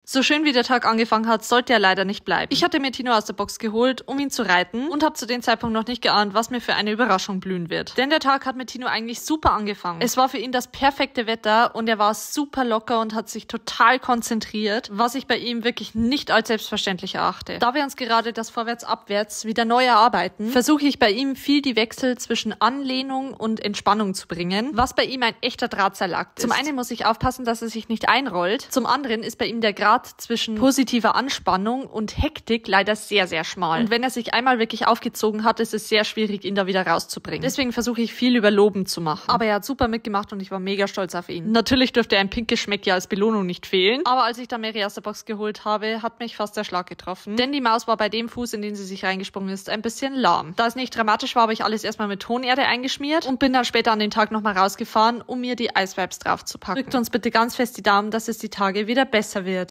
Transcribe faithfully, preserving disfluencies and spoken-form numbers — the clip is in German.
So schön wie der Tag angefangen hat, sollte er leider nicht bleiben. Ich hatte mir Tino aus der Box geholt, um ihn zu reiten und habe zu dem Zeitpunkt noch nicht geahnt, was mir für eine Überraschung blühen wird. Denn der Tag hat mit Tino eigentlich super angefangen. Es war für ihn das perfekte Wetter und er war super locker und hat sich total konzentriert, was ich bei ihm wirklich nicht als selbstverständlich erachte. Da wir uns gerade das Vorwärts-Abwärts wieder neu erarbeiten, versuche ich bei ihm viel die Wechsel zwischen Anlehnung und Entspannung zu bringen, was bei ihm ein echter Drahtseilakt ist. Zum einen muss ich aufpassen, dass er sich nicht einrollt. Zum anderen ist bei ihm der Grad zwischen positiver Anspannung und Hektik leider sehr, sehr schmal. Und wenn er sich einmal wirklich aufgezogen hat, ist es sehr schwierig, ihn da wieder rauszubringen. Deswegen versuche ich viel über Loben zu machen. Aber er hat super mitgemacht und ich war mega stolz auf ihn. Natürlich dürfte ein pinkes Schmeckchen als Belohnung nicht fehlen. Aber als ich da Mary aus der Box geholt habe, hat mich fast der Schlag getroffen. Denn die Maus war bei dem Fuß, in den sie sich reingesprungen ist, ein bisschen lahm. Da es nicht dramatisch war, habe ich alles erstmal mit Tonerde eingeschmiert und bin dann später an den Tag nochmal rausgefahren, um mir die Eiswipes drauf zu packen. Drückt uns bitte ganz fest die Daumen, dass es die Tage wieder besser wird.